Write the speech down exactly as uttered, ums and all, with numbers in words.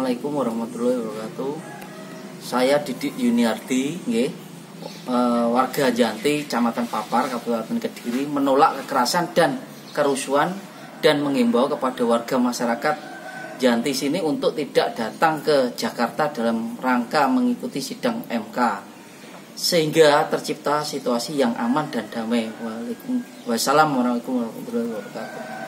Assalamualaikum warahmatullahi wabarakatuh. Saya Didik Yuniardi, nggih, e, warga Janti, Kecamatan Papar, Kabupaten Kediri, menolak kekerasan dan kerusuhan dan mengimbau kepada warga masyarakat Janti sini untuk tidak datang ke Jakarta dalam rangka mengikuti sidang M K, sehingga tercipta situasi yang aman dan damai. Waalaikumsalam warahmatullahi wabarakatuh.